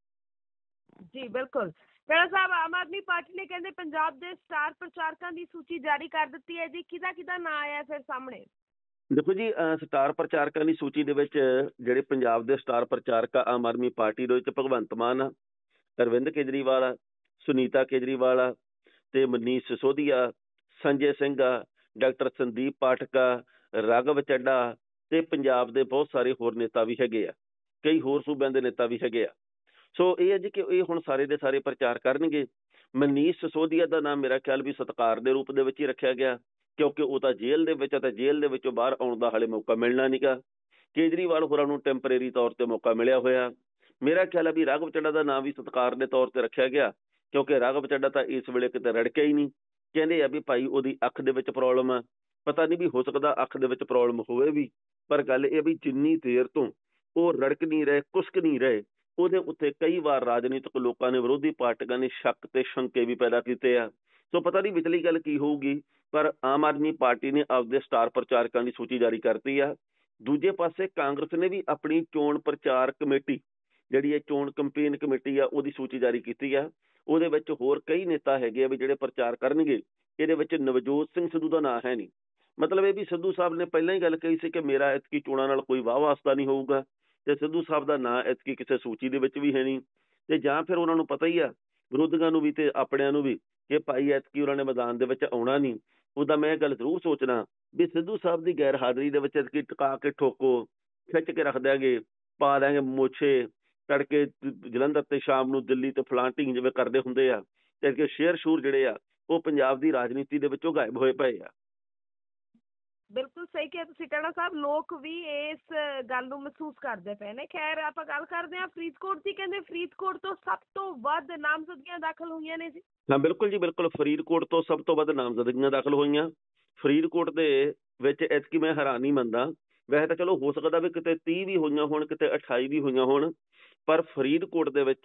ਜੀ ਬਿਲਕੁਲ। ਰਾਣਾ ਸਾਹਿਬ, ਆਮ ਆਦਮੀ ਪਾਰਟੀ ਨੇ ਕਹਿੰਦੇ ਪੰਜਾਬ ਦੇ ਸਟਾਰ ਪ੍ਰਚਾਰਕਾਂ ਦੀ ਸੂਚੀ ਜਾਰੀ ਕਰ ਦਿੱਤੀ ਹੈ ਜੀ। ਕਿਹਦਾ ਨਾਂ ਆਇਆ ਫਿਰ ਸਾਹਮਣੇ? ਦੇਖੋ ਜੀ, ਸਟਾਰ ਪ੍ਰਚਾਰਕਾਂ ਦੀ ਸੂਚੀ ਦੇ ਵਿੱਚ ਜਿਹੜੇ ਪੰਜਾਬ ਦੇ ਸਟਾਰ ਪ੍ਰਚਾਰਕ ਆ ਆਮ ਆਦਮੀ ਪਾਰਟੀ ਦੇ ਵਿੱਚ ਭਗਵੰਤ ਮਾਨ ਆ, ਅਰਵਿੰਦ ਕੇਜਰੀਵਾਲ ਆ, ਸੁਨੀਤਾ ਕੇਜਰੀਵਾਲ ਆ ਤੇ ਮਨੀਸ਼ ਸਿਸੋਦੀਆ, ਸੰਜੇ ਸਿੰਘ ਆ, ਡਾਕਟਰ ਸੰਦੀਪ ਪਾਠਕ ਆ, ਰਾਘਵ ਚੱਡਾ ਤੇ ਪੰਜਾਬ ਦੇ ਬਹੁਤ ਸਾਰੇ ਹੋਰ ਨੇਤਾ ਵੀ ਹੈਗੇ ਆ, ਕਈ ਹੋਰ ਸੂਬਿਆਂ ਦੇ ਨੇਤਾ ਵੀ ਹੈਗੇ ਆ। ਸੋ ਇਹ ਹੈ ਜੀ ਕਿ ਇਹ ਹੁਣ ਸਾਰੇ ਦੇ ਸਾਰੇ ਪ੍ਰਚਾਰ ਕਰਨਗੇ। ਮਨੀਸ਼ ਸਿਸੋਦੀਆ ਦਾ ਨਾਮ ਮੇਰਾ ਖਿਆਲ ਵੀ ਸਤਿਕਾਰ ਦੇ ਰੂਪ ਦੇ ਵਿੱਚ ਹੀ ਰੱਖਿਆ ਗਿਆ ਕਿਉਂਕਿ ਉਹ ਤਾਂ ਜੇਲ੍ਹ ਦੇ ਵਿੱਚ ਆ ਤੇ ਜੇਲ੍ਹ ਦੇ ਵਿੱਚੋਂ ਬਾਹਰ ਆਉਣ ਦਾ ਹਾਲੇ ਮੌਕਾ ਮਿਲਣਾ ਨੀਗਾ। ਕੇਜਰੀਵਾਲ ਹੋਰਾਂ ਨੂੰ ਟੈਂਪਰੇਰੀ ਤੌਰ ਤੇ ਮੌਕਾ ਮਿਲਿਆ ਹੋਇਆ। ਮੇਰਾ ਖਿਆਲ ਹੈ ਵੀ ਰਾਘਵ ਚੱਡਾ ਦਾ ਨਾਂ ਵੀ ਸਤਿਕਾਰ ਦੇ ਤੌਰ ਤੇ ਰੱਖਿਆ ਗਿਆ, ਕਿਉਂਕਿ ਰਾਘਵ ਚੱਡਾ ਤਾਂ ਇਸ ਵੇਲੇ ਕਿਤੇ ਰੜਕਿਆ ਹੀ ਨਹੀਂ। ਕਹਿੰਦੇ ਆ ਵੀ ਭਾਈ ਉਹਦੀ ਅੱਖ ਦੇ ਵਿੱਚ ਪ੍ਰੋਬਲਮ ਆ, ਪਤਾ ਨਹੀਂ ਵੀ ਹੋ ਸਕਦਾ ਅੱਖ ਦੇ ਵਿੱਚ ਪ੍ਰੋਬਲਮ ਹੋਵੇ ਵੀ, ਪਰ ਗੱਲ ਇਹ ਵੀ ਜਿੰਨੀ ਦੇਰ ਤੋਂ ਉਹ ਰੜਕ ਨਹੀਂ ਰਹੇ, ਕੁਸਕ ਨਹੀਂ ਰਹੇ, ਉਹਦੇ ਉੱਤੇ ਕਈ ਵਾਰ ਰਾਜਨੀਤਿਕ ਲੋਕਾਂ ਨੇ, ਵਿਰੋਧੀ ਪਾਰਟੀਆਂ ਨੇ ਸ਼ੱਕ ਤੇ ਸ਼ੰਕੇ ਵੀ ਪੈਦਾ ਕੀਤੇ ਆ। ਸੋ ਪਤਾ ਨਹੀਂ ਵਿਚਲੀ ਗੱਲ ਕੀ ਹੋਊਗੀ, ਪਰ ਆਮ ਆਦਮੀ ਪਾਰਟੀ ਨੇ ਆਪਦੇ ਸਟਾਰ ਪ੍ਰਚਾਰਕਾਂ ਦੀ ਸੂਚੀ ਜਾਰੀ ਕਰਤੀ ਆ। ਦੂਜੇ ਪਾਸੇ ਕਾਂਗਰਸ ਨੇ ਵੀ ਆਪਣੀ ਚੋਣ ਪ੍ਰਚਾਰ ਕਮੇਟੀ, ਜਿਹੜੀ ਇਹ ਚੋਣ ਕੰਪੇਨ ਕਮੇਟੀ ਆ, ਉਹਦੀ ਸੂਚੀ ਜਾਰੀ ਕੀਤੀ ਆ। ਉਹਦੇ ਵਿੱਚ ਹੋਰ ਕਈ ਨੇਤਾ ਹੈਗੇ ਆ ਵੀ ਜਿਹੜੇ ਪ੍ਰਚਾਰ ਕਰਨਗੇ। ਇਹਦੇ ਵਿੱਚ ਨਵਜੋਤ ਸਿੰਘ ਸਿੱਧੂ ਦਾ ਨਾਂ ਹੈ ਨਹੀਂ। ਮਤਲਬ ਇਹ ਵੀ ਸਿੱਧੂ ਸਾਹਿਬ ਨੇ ਪਹਿਲਾਂ ਹੀ ਗੱਲ ਕਹੀ ਸੀ ਕਿ ਮੇਰਾ ਐਤਕੀ ਚੋਣਾਂ ਨਾਲ ਕੋਈ ਵਾਹ ਵਾਸਤਾ ਨਹੀਂ ਹੋਊਗਾ, ਤੇ ਸਿੱਧੂ ਸਾਹਿਬ ਦਾ ਨਾਂ ਐਤਕੀ ਕਿਸੇ ਸੂਚੀ ਦੇ ਵਿੱਚ ਵੀ ਹੈ ਨਹੀਂ। ਤੇ ਜਾਂ ਫਿਰ ਉਹਨਾਂ ਨੂੰ ਪਤਾ ਹੀ ਆ, ਵਿਰੋਧੀਆਂ ਨੂੰ ਵੀ ਤੇ ਆਪਣਿਆਂ ਨੂੰ ਵੀ, ਕਿ ਭਾਈ ਐਤਕੀ ਉਹਨਾਂ ਨੇ ਮੈਦਾਨ ਦੇ ਵਿੱਚ ਆਉਣਾ ਨਹੀਂ। ਉਹਦਾ ਮੈਂ ਇਹ ਗੱਲ ਜ਼ਰੂਰ ਸੋਚਣਾ ਵੀ ਸਿੱਧੂ ਸਾਹਿਬ ਦੀ ਗੈਰ ਹਾਜ਼ਰੀ ਦੇ ਵਿੱਚ ਐਤਕੀ ਟਿਕਾ ਕੇ ਠੋਕੋ, ਖਿੱਚ ਕੇ ਰੱਖ ਦਿਆਂਗੇ, ਪਾ ਦਿਆਂਗੇ ਮੋਛੇ, ਤੜਕੇ ਜਲੰਧਰ ਤੇ ਸ਼ਾਮ ਨੂੰ ਦਿੱਲੀ ਤੇ ਫਲਾਂਟਿੰਗ ਜਿਵੇਂ ਕਰਦੇ ਹੁੰਦੇ ਆ। ਤੇ ਸ਼ੇਰ ਸ਼ੂਰ ਜਿਹੜੇ ਆ ਉਹ ਪੰਜਾਬ ਦੀ ਰਾਜਨੀਤੀ ਦੇ ਵਿੱਚੋਂ ਗਾਇਬ ਹੋਏ ਪਏ ਆ। ਬਿਲਕੁਲ ਸਹੀ ਕਿਹਾ ਤੁਸੀਂ ਟਾਣਾ ਸਾਹਿਬ, ਲੋਕ ਵੀ ਇਸ ਗੱਲ ਨੂੰ ਮਹਿਸੂਸ ਕਰਦੇ ਪਏ ਨੇ। ਖੈਰ ਆਪਾਂ ਗੱਲ ਕਰਦੇ ਹਾਂ ਫਰੀਦਕੋਟ ਦੀ। ਕਹਿੰਦੇ ਫਰੀਦਕੋਟ ਤੋਂ ਸਭ ਤੋਂ ਵੱਧ ਨਾਮਜ਼ਦਗੀਆਂ ਦਾਖਲ ਹੋਈਆਂ ਨੇ ਜੀ। ਹਾਂ ਬਿਲਕੁਲ ਜੀ, ਬਿਲਕੁਲ। ਫਰੀਦਕੋਟ ਤੋਂ ਸਭ ਤੋਂ ਵੱਧ ਨਾਮਜ਼ਦਗੀਆਂ ਦਾਖਲ ਹੋਈਆਂ। ਫਰੀਦਕੋਟ ਦੇ ਵਿੱਚ ਐਤਕੀ ਮੈਂ ਹੈਰਾਨ ਨਹੀਂ ਮੰਨਦਾ, ਵੈਸੇ ਤਾਂ ਚਲੋ ਹੋ ਸਕਦਾ ਵੀ ਕਿਤੇ 30 ਵੀ ਹੋਈਆਂ ਹੋਣ, ਕਿਤੇ 28 ਵੀ ਹੋਈਆਂ ਹੋਣ, ਪਰ ਫਰੀਦਕੋਟ ਦੇ ਵਿੱਚ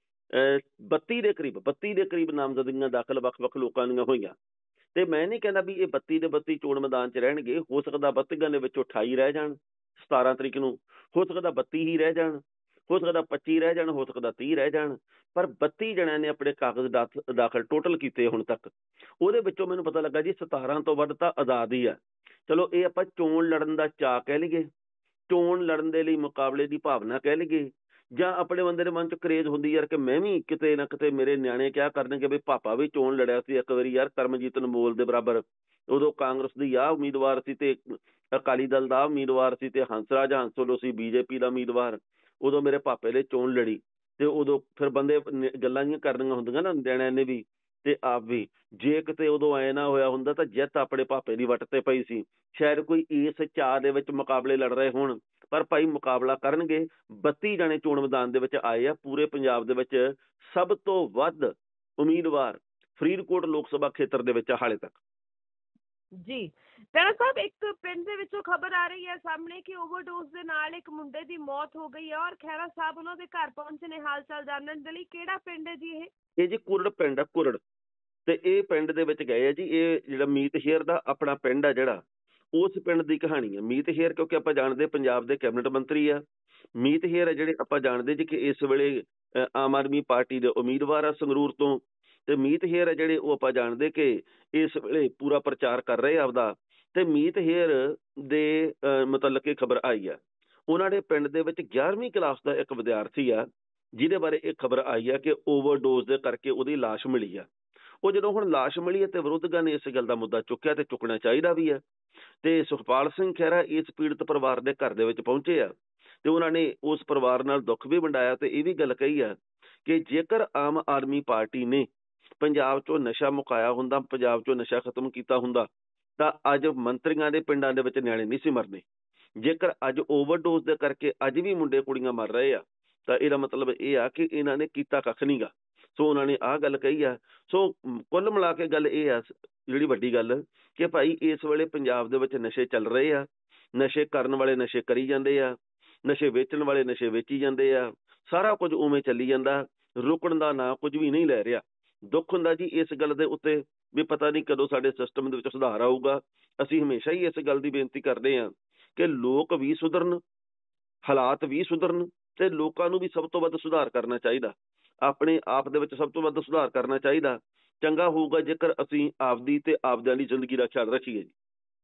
32 ਦੇ ਕਰੀਬ ਨਾਮਜ਼ਦਗੀਆਂ ਦਾਖਲ ਵੱਖ ਵੱਖ ਲੋਕਾਂ ਦੀਆਂ ਹੋਈਆਂ। ਤੇ ਮੈਂ ਨਹੀਂ ਕਹਿੰਦਾ ਵੀ ਇਹ 32 ਦੇ 32 ਚੋਣ ਮੈਦਾਨ 'ਚ ਰਹਿਣਗੇ। ਹੋ ਸਕਦਾ 32 ਦੇ ਵਿੱਚੋਂ 28 ਰਹਿ ਜਾਣ 17 ਤਰੀਕ ਨੂੰ, ਹੋ ਸਕਦਾ 32 ਹੀ ਰਹਿ ਜਾਣ, ਹੋ ਸਕਦਾ 25 ਰਹਿ ਜਾਣ, ਹੋ ਸਕਦਾ 30 ਰਹਿ ਜਾਣ। ਪਰ 32 ਜਣਿਆਂ ਨੇ ਆਪਣੇ ਕਾਗਜ਼ ਦਾਖਲ ਟੋਟਲ ਕੀਤੇ ਹੁਣ ਤੱਕ। ਉਹਦੇ ਵਿੱਚੋਂ ਮੈਨੂੰ ਪਤਾ ਲੱਗਾ ਜੀ 17 ਤੋਂ ਵੱਧ ਤਾਂ ਆਜ਼ਾਦ ਹੀ ਆ। ਚਲੋ ਇਹ ਆਪਾਂ ਚੋਣ ਲੜਨ ਦਾ ਚਾਅ ਕਹਿ ਲਈਏ, ਚੋਣ ਲੜਨ ਦੇ ਲਈ ਮੁਕਾਬਲੇ ਦੀ ਭਾਵਨਾ ਕਹਿ ਲਈਏ, ਜਾਂ ਆਪਣੇ ਬੰਦੇ ਦੇ ਮਨ 'ਚ ਕਰੇਜ਼ ਹੁੰਦੀ ਯਾਰ ਕਿ ਮੈਂ ਵੀ ਕਿਤੇ ਨਾ ਕਿਤੇ, ਮੇਰੇ ਨਿਆਣੇ ਕਿਆ ਕਰਨਗੇ ਵੀ ਪਾਪਾ ਵੀ ਚੋਣ ਲੜਿਆ ਸੀ ਇੱਕ ਵਾਰੀ ਯਾਰ ਕਰਮਜੀਤ ਅਨਮੋਲ ਦੇ ਬਰਾਬਰ, ਉਦੋਂ ਕਾਂਗਰਸ ਦੀ ਆਹ ਉਮੀਦਵਾਰ ਸੀ ਤੇ ਅਕਾਲੀ ਦਲ ਦਾ ਉਮੀਦਵਾਰ ਸੀ, ਤੇ ਹੰਸਰਾਜ ਹੰਸੋਲੋ ਸੀ ਬੀਜੇਪੀ ਦਾ ਉਮੀਦਵਾਰ। ਉਦੋਂ ਮੇਰੇ ਪਾਪੇ ਨੇ ਚੋਣ ਲੜੀ, ਤੇ ਉਦੋਂ ਫਿਰ ਬੰਦੇ ਗੱਲਾਂ ਜਿਹੀਆਂ ਕਰਨੀਆਂ ਹੁੰਦੀਆਂ ਨਾ ਨਿਆਣਿਆਂ ਨੇ ਵੀ ਤੇ ਆਪ ਵੀ, ਜੇ ਕਿਤੇ ਉਦੋਂ ਐ ਨਾ ਹੋਇਆ ਹੁੰਦਾ ਤਾਂ ਜਿੱਤ ਆਪਣੇ ਪਾਪੇ ਦੀ ਵੱਟ ਤੇ ਪਈ ਸੀ। ਸ਼ਾਇਦ ਕੋਈ ਇਸ ਚਾਅ ਦੇ ਵਿੱਚ ਮੁਕਾਬਲੇ ਲੜ ਰਹੇ ਹੋਣ, ਪਰ ਭਾਈ ਮੁਕਾਬਲਾ ਕਰਨਗੇ। 32 ਜਣੇ ਚੋਣ ਮੈਦਾਨ ਦੇ ਵਿੱਚ ਆਏ ਆ। ਪੂਰੇ ਪੰਜਾਬ ਦੇ ਵਿੱਚ ਸਭ ਤੋਂ ਵੱਧ ਉਮੀਦਵਾਰ ਫਰੀਦਕੋਟ ਲੋਕ ਸਭਾ ਖੇਤਰ ਦੇ ਵਿੱਚ ਹਾਲੇ ਤੱਕ। ਜੀ ਟਾਣਾ ਸਾਹਿਬ, ਇੱਕ ਪਿੰਡ ਦੇ ਵਿੱਚੋਂ ਖਬਰ ਆ ਰਹੀ ਹੈ ਸਾਹਮਣੇ ਕਿ ਓਵਰਡੋਜ਼ ਦੇ ਨਾਲ ਇੱਕ ਮੁੰਡੇ ਦੀ ਮੌਤ ਹੋ ਗਈ ਹੈ, ਔਰ ਖਹਿਰਾ ਸਾਹਿਬ ਉਹਨਾਂ ਦੇ ਘਰ ਪਹੁੰਚੇ ਨੇ ਹਾਲ ਚਾਲ ਜਾਣਨ ਦੇ ਲਈ। ਕਿਹੜਾ ਪਿੰਡ ਹੈ ਜੀ ਇਹ? ਇਹ ਜੀ ਕੁਰੜ ਪਿੰਡ ਆ, ਕੁਰੜ। ਤੇ ਇਹ ਪਿੰਡ ਦੇ ਵਿੱਚ ਗਏ ਆ ਜੀ। ਇਹ ਜਿਹੜਾ ਮੀਤ ਹੇਅਰ ਦਾ ਆਪਣਾ ਪਿੰਡ ਆ ਜਿਹੜਾ, ਉਸ ਪਿੰਡ ਦੀ ਕਹਾਣੀ ਹੈ। ਮੀਤ ਹੇਅਰ ਕਿਉਂਕਿ ਆਪਾਂ ਜਾਣਦੇ ਪੰਜਾਬ ਦੇ ਕੈਬਨਿਟ ਮੰਤਰੀ ਆ। ਮੀਤ ਹੇਅਰ ਹੈ ਜਿਹੜੇ ਆਪਾਂ ਜਾਣਦੇ ਜੀ ਕਿ ਇਸ ਵੇਲੇ ਆਮ ਆਦਮੀ ਪਾਰਟੀ ਦੇ ਉਮੀਦਵਾਰ ਆ ਸੰਗਰੂਰ ਤੋਂ। ਤੇ ਮੀਤ ਹੇਅਰ ਹੈ ਜਿਹੜੇ ਉਹ ਆਪਾਂ ਜਾਣਦੇ ਕਿ ਇਸ ਵੇਲੇ ਪੂਰਾ ਪ੍ਰਚਾਰ ਕਰ ਰਹੇ ਆਪਦਾ। ਤੇ ਮੀਤ ਹੇਅਰ ਦੇ ਮਤਲਬ ਕਿ ਖਬਰ ਆਈ ਆ, ਉਹਨਾਂ ਦੇ ਪਿੰਡ ਦੇ ਵਿੱਚ 11ਵੀਂ ਕਲਾਸ ਦਾ ਇੱਕ ਵਿਦਿਆਰਥੀ ਆ, ਜਿਹਦੇ ਬਾਰੇ ਇਹ ਖਬਰ ਆਈ ਆ ਕਿ ਓਵਰਡੋਜ਼ ਦੇ ਕਰਕੇ ਉਹਦੀ ਲਾਸ਼ ਮਿਲੀ ਆ। ਉਹ ਜਦੋਂ ਹੁਣ ਲਾਸ਼ ਮਿਲੀ ਹੈ ਤੇ ਵਿਰੋਧੀਆਂ ਨੇ ਇਸ ਗੱਲ ਦਾ ਮੁੱਦਾ ਚੁੱਕਿਆ, ਤੇ ਚੁੱਕਣਾ ਚਾਹੀਦਾ ਵੀ ਹੈ। ਤੇ ਸੁਖਪਾਲ ਸਿੰਘ ਖਹਿਰਾ ਇਸ ਪੀੜਤ ਪਰਿਵਾਰ ਦੇ ਘਰ ਦੇ ਵਿੱਚ ਪਹੁੰਚੇ ਆ, ਤੇ ਉਹਨਾਂ ਨੇ ਉਸ ਪਰਿਵਾਰ ਨਾਲ ਦੁੱਖ ਵੀ ਵੰਡਾਇਆ, ਤੇ ਇਹ ਵੀ ਗੱਲ ਕਹੀ ਆ ਕਿ ਜੇਕਰ ਆਮ ਆਦਮੀ ਪਾਰਟੀ ਨੇ ਪੰਜਾਬ 'ਚੋਂ ਨਸ਼ਾ ਮੁਕਾਇਆ ਹੁੰਦਾ, ਪੰਜਾਬ 'ਚੋਂ ਨਸ਼ਾ ਖਤਮ ਕੀਤਾ ਹੁੰਦਾ, ਤਾਂ ਅੱਜ ਮੰਤਰੀਆਂ ਦੇ ਪਿੰਡਾਂ ਦੇ ਵਿੱਚ ਨਿਆਣੇ ਨਹੀਂ ਸੀ ਮਰਨੇ। ਜੇਕਰ ਅੱਜ ਓਵਰਡੋਜ਼ ਦੇ ਕਰਕੇ ਅੱਜ ਵੀ ਮੁੰਡੇ ਕੁੜੀਆਂ ਮਰ ਰਹੇ ਆ, ਤਾਂ ਇਹਦਾ ਮਤਲਬ ਇਹ ਆ ਕਿ ਇਹਨਾਂ ਨੇ ਕੀਤਾ ਕੱਖ ਨਹੀਂ ਗਾ। ਸੋ ਉਹਨਾਂ ਨੇ ਆਹ ਗੱਲ ਕਹੀ ਆ। ਸੋ ਕੁੱਲ ਮਿਲਾ ਕੇ ਗੱਲ ਇਹ ਆ, ਜਿਹੜੀ ਵੱਡੀ ਗੱਲ, ਕਿ ਭਾਈ ਇਸ ਵੇਲੇ ਪੰਜਾਬ ਦੇ ਵਿੱਚ ਨਸ਼ੇ ਚੱਲ ਰਹੇ ਆ। ਨਸ਼ੇ ਕਰਨ ਵਾਲੇ ਨਸ਼ੇ ਕਰੀ ਜਾਂਦੇ ਆ, ਨਸ਼ੇ ਵੇਚਣ ਵਾਲੇ ਨਸ਼ੇ ਵੇਚੀ ਜਾਂਦੇ ਆ। ਸਾਰਾ ਕੁਝ ਉਵੇਂ ਚੱਲੀ ਜਾਂਦਾ, ਰੁਕਣ ਦਾ ਨਾਂ ਕੁਝ ਵੀ ਨਹੀਂ ਲੈ ਰਿਹਾ। ਦੁੱਖ ਹੁੰਦਾ ਜੀ ਇਸ ਗੱਲ ਦੇ ਉੱਤੇ ਵੀ ਪਤਾ ਨਹੀਂ ਕਦੋਂ ਸਾਡੇ ਸਿਸਟਮ ਦੇ ਵਿੱਚ ਸੁਧਾਰ ਆਊਗਾ। ਅਸੀਂ ਹਮੇਸ਼ਾ ਹੀ ਇਸ ਗੱਲ ਦੀ ਬੇਨਤੀ ਕਰਦੇ ਹਾਂ ਕਿ ਲੋਕ ਵੀ ਸੁਧਰਨ, ਹਾਲਾਤ ਵੀ ਸੁਧਰਨ, ਤੇ ਲੋਕਾਂ ਨੂੰ ਵੀ ਸਭ ਤੋਂ ਵੱਧ ਸੁਧਾਰ ਕਰਨਾ ਚਾਹੀਦਾ। ਆਪਣੇ ਆਪ ਦੇ ਵਿੱਚ ਸਭ ਤੋਂ ਵੱਧ ਸੁਧਾਰ ਕਰਨਾ ਚਾਹੀਦਾ। ਚੰਗਾ ਹੋਊਗਾ ਜੇਕਰ ਅਸੀਂ ਆਪਦੀ ਤੇ ਆਪਦਿਆਂ ਦੀ ਜ਼ਿੰਦਗੀ ਦਾ ਖਿਆਲ ਰੱਖੀਏ ਜੀ।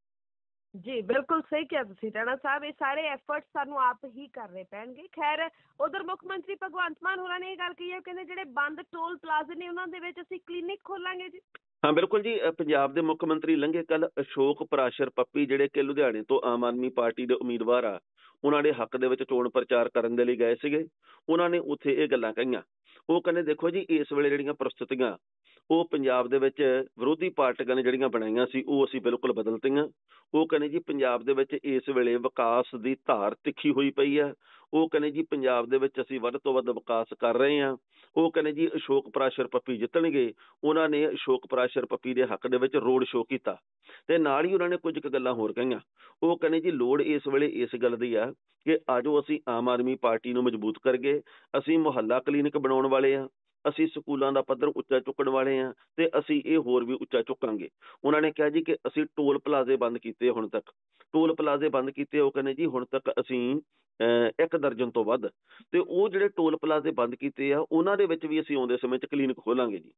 ਜੀ ਬਿਲਕੁਲ ਸਹੀ ਕਿਹਾ ਤੁਸੀਂ ਟਾਣਾ ਸਾਹਿਬ, ਇਹ ਸਾਰੇ ਐਫਰਟਸ ਸਾਨੂੰ ਆਪ ਹੀ ਕਰਨੇ ਪੈਣਗੇ। ਖੈਰ ਉਧਰ ਮੁੱਖ ਮੰਤਰੀ ਭਗਵੰਤ ਮਾਨ ਹੋਰਾਂ ਨੇ ਇਹ ਗੱਲ ਕਹੀ ਹੈ, ਕਹਿੰਦੇ ਜਿਹੜੇ ਬੰਦ ਟੋਲ ਪਲਾਜ਼ੇ ਨੇ ਉਹਨਾਂ ਦੇ ਵਿੱਚ ਅਸੀਂ ਕਲੀਨਿਕ ਖੋਲਾਂਗੇ ਜੀ। ਹਾਂ ਬਿਲਕੁਲ ਜੀ, ਪੰਜਾਬ ਦੇ ਮੁੱਖ ਮੰਤਰੀ ਲੰਘੇ ਕੱਲ ਅਸ਼ੋਕ ਪਰਾਸ਼ਰ ਪੱਪੀ, ਜਿਹੜੇ ਕਿ ਲੁਧਿਆਣੇ ਤੋਂ ਆਮ ਆਦਮੀ ਪਾਰਟੀ ਦੇ ਉਮੀਦਵਾਰ ਆ, ਉਹਨਾਂ ਦੇ ਹੱਕ ਦੇ ਵਿੱਚ ਚੋਣ ਪ੍ਰਚਾਰ ਕਰਨ ਦੇ ਲਈ ਗਏ ਸੀਗੇ। ਉਹਨਾਂ ਨੇ ਉੱਥੇ ਇਹ ਗੱਲਾਂ ਕਹੀਆਂ। ਉਹ ਕਹਿੰਦੇ ਦੇਖੋ ਜੀ, ਇਸ ਵੇਲੇ ਜਿਹੜੀਆਂ ਪ੍ਰਸਥਿਤੀਆਂ ਉਹ ਪੰਜਾਬ ਦੇ ਵਿੱਚ ਵਿਰੋਧੀ ਪਾਰਟੀਆਂ ਨੇ ਜਿਹੜੀਆਂ ਬਣਾਈਆਂ ਸੀ ਉਹ ਅਸੀਂ ਬਿਲਕੁਲ ਬਦਲਤੀਆਂ। ਉਹ ਕਹਿੰਦੇ ਜੀ ਪੰਜਾਬ ਦੇ ਵਿੱਚ ਇਸ ਵੇਲੇ ਵਿਕਾਸ ਦੀ ਧਾਰ ਤਿੱਖੀ ਹੋਈ ਪਈ ਆ। ਉਹ ਕਹਿੰਦੇ ਜੀ ਪੰਜਾਬ ਦੇ ਵਿੱਚ ਅਸੀਂ ਵੱਧ ਤੋਂ ਵੱਧ ਵਿਕਾਸ ਕਰ ਰਹੇ ਹਾਂ। ਉਹ ਕਹਿੰਦੇ ਜੀ ਅਸ਼ੋਕ ਪ੍ਰਾਸ਼ਰ ਪੱਪੀ ਜਿੱਤਣਗੇ। ਉਹਨਾਂ ਨੇ ਅਸ਼ੋਕ ਪ੍ਰਾਸ਼ਰ ਪੱਪੀ ਦੇ ਹੱਕ ਦੇ ਵਿੱਚ ਰੋਡ ਸ਼ੋਅ ਕੀਤਾ ਤੇ ਨਾਲ ਹੀ ਉਹਨਾਂ ਨੇ ਕੁਝ ਕੁ ਗੱਲਾਂ ਹੋਰ ਕਹੀਆਂ। ਉਹ ਕਹਿੰਦੇ ਜੀ ਲੋੜ ਇਸ ਵੇਲੇ ਇਸ ਗੱਲ ਦੀ ਆ ਕਿ ਆਜੋ ਅਸੀਂ ਆਮ ਆਦਮੀ ਪਾਰਟੀ ਨੂੰ ਮਜ਼ਬੂਤ ਕਰਗੇ। ਅਸੀਂ ਮੁਹੱਲਾ ਕਲੀਨਿਕ ਬਣਾਉਣ ਵਾਲੇ ਆ। ਅਸੀਂ ਸਕੂਲਾਂ ਦਾ ਪੱਧਰ ਉੱਚਾ ਚੁੱਕਣ ਵਾਲੇ ਆ ਤੇ ਅਸੀਂ ਇਹ ਹੋਰ ਵੀ ਉੱਚਾ ਚੁੱਕਾਂਗੇ। ਉਹਨਾਂ ਨੇ ਕਿਹਾ ਜੀ ਕਿ ਅਸੀਂ ਟੋਲ ਪਲਾਜ਼ੇ ਬੰਦ ਕੀਤੇ ਹੁਣ ਤੱਕ। ਟੋਲ ਪਲਾਜ਼ੇ ਬੰਦ ਕੀਤੇ। ਉਹ ਕਹਿੰਦੇ ਜੀ ਹੁਣ ਤੱਕ ਅਸੀਂ 1 ਦਰਜਨ ਤੋਂ ਵੱਧ ਤੇ ਉਹ ਜਿਹੜੇ ਟੋਲ ਪਲਾਜ਼ੇ ਬੰਦ ਕੀਤੇ ਆ ਉਹਨਾਂ ਦੇ ਵਿੱਚ ਵੀ ਅਸੀਂ ਆਉਂਦੇ ਸਮੇਂ 'ਚ ਕਲੀਨਿਕ ਖੋਲਾਂਗੇ ਜੀ।